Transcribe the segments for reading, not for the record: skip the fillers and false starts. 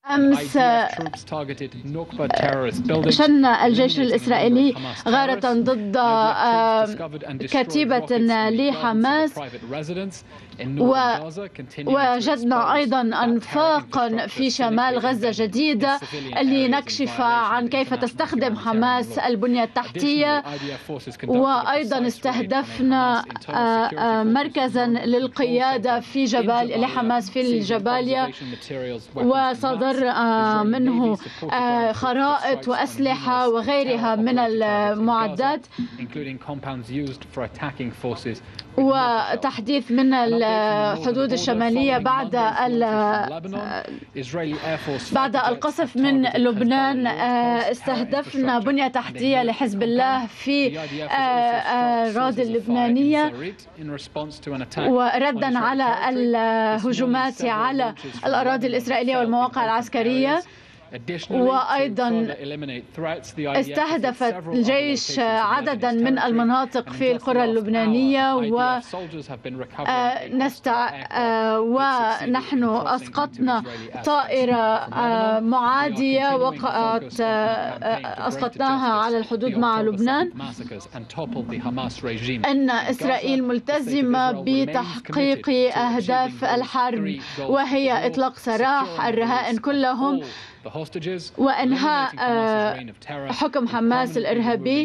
أمس شن الجيش الإسرائيلي غارة ضد كتيبة لحماس، ووجدنا أيضا أنفاقا في شمال غزة جديدة لنكشف عن كيف تستخدم حماس البنية التحتية، وأيضا استهدفنا مركزا للقيادة في لحماس في الجباليا، وصدر منه خرائط وأسلحة وغيرها من المعدات، وتحديث من الحدود الشمالية بعد القصف من لبنان. استهدفنا بنية تحتية لحزب الله في الأراضي اللبنانية، وردا على الهجومات على الأراضي الإسرائيلية والمواقع العسكرية. وأيضا استهدف الجيش عددا من المناطق في القرى اللبنانية، ونحن أسقطنا طائرة معادية أسقطناها على الحدود مع لبنان. أن إسرائيل ملتزمة بتحقيق أهداف الحرب، وهي إطلاق سراح الرهائن كلهم وإنهاء حكم حماس الإرهابي،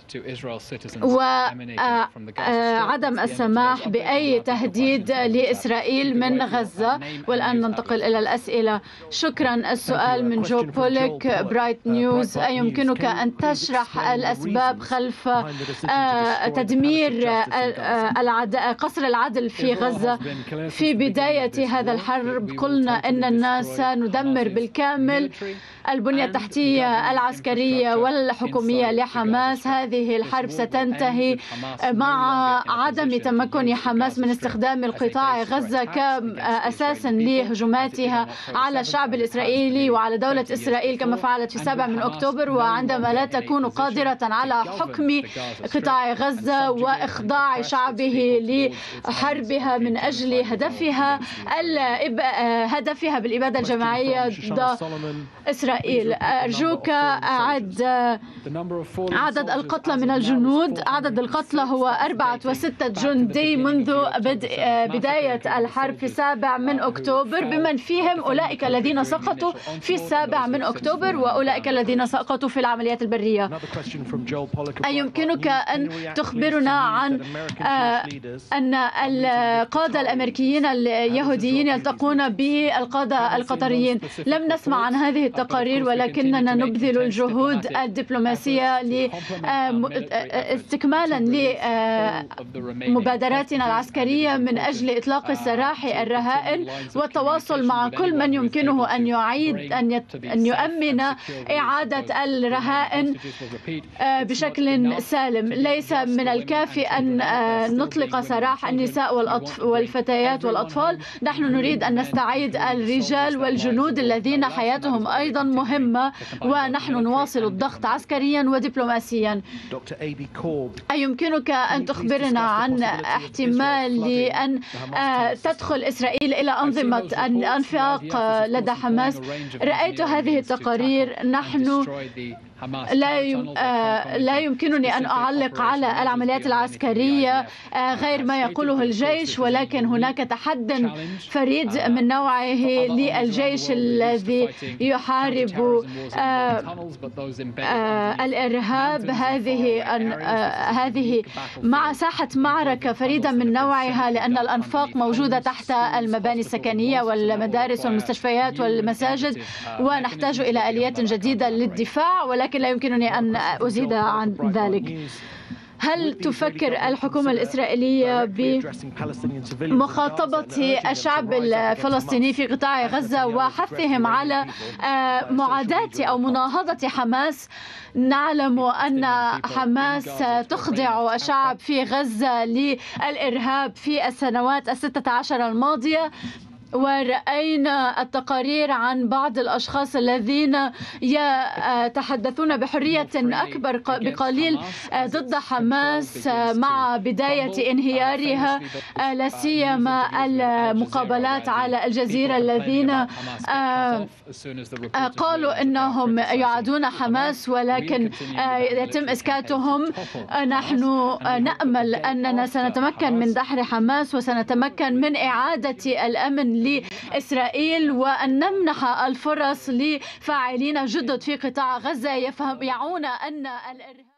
وعدم السماح بأي تهديد لإسرائيل من غزة. والآن ننتقل إلى الأسئلة. شكرا. السؤال من جو بوليك، برايت نيوز: أيمكنك أن تشرح الأسباب خلف تدمير قصر العدل في غزة؟ في بداية هذا الحرب قلنا أن الناس ندمر بالكامل البنية التحتية العسكرية والحكومية لحماس. هذه الحرب ستنتهي مع عدم تمكن حماس من استخدام القطاع غزة كأساس لهجوماتها على الشعب الإسرائيلي وعلى دولة إسرائيل كما فعلت في 7 من أكتوبر. وعندما لا تكون قادرة على حكم قطاع غزة وإخضاع شعبه لحربها من أجل هدفها بالإبادة الجماعية ضد إسرائيل، أرجوك أعد عدد القتلى من الجنود. عدد القتلى هو 4 و6 جندي منذ بداية الحرب في 7 من أكتوبر، بمن فيهم أولئك الذين سقطوا في 7 من أكتوبر وأولئك الذين سقطوا في العمليات البرية. أيمكنك أن تخبرنا عن أن القادة الأمريكيين اليهوديين يلتقون بالقادة القطريين؟ لم نسمع عن هذه التقارير، ولكننا نبذل الجهود الدبلوماسية استكمالا لمبادراتنا العسكرية من أجل إطلاق سراح الرهائن والتواصل مع كل من يمكنه أن يؤمن إعادة الرهائن بشكل سالم. ليس من الكافي أن نطلق سراح النساء والفتيات والأطفال. نحن نريد أن نستعيد الرجال والجنود الذين حياتهم أيضا مهمة، ونحن نواصل الضغط عسكريا ودبلوماسيا. أيمكنك أن تخبرنا عن احتمال لأن تدخل إسرائيل إلى أنظمة الأنفاق لدى حماس؟ رأيت هذه التقارير. نحن لا يمكنني أن أعلق على العمليات العسكرية غير ما يقوله الجيش، ولكن هناك تحد فريد من نوعه للجيش الذي يحارب الإرهاب. هذه مع ساحة معركة فريدة من نوعها، لأن الأنفاق موجودة تحت المباني السكنية والمدارس والمستشفيات والمساجد، ونحتاج إلى آليات جديدة للدفاع، ولكن لا يمكنني أن أزيد عن ذلك. هل تفكر الحكومة الإسرائيلية بمخاطبة الشعب الفلسطيني في قطاع غزة وحثهم على معاداة أو مناهضة حماس؟ نعلم أن حماس تخضع الشعب في غزة للإرهاب في السنوات 16 الماضية، ورأينا التقارير عن بعض الأشخاص الذين يتحدثون بحرية أكبر بقليل ضد حماس مع بداية انهيارها، لا سيما المقابلات على الجزيرة الذين قالوا أنهم يعادون حماس ولكن يتم إسكاتهم. نحن نأمل أننا سنتمكن من دحر حماس وسنتمكن من إعادة الأمن لإسرائيل، وأن نمنح الفرص لفاعلين جدد في قطاع غزة يعون أن الإرهاب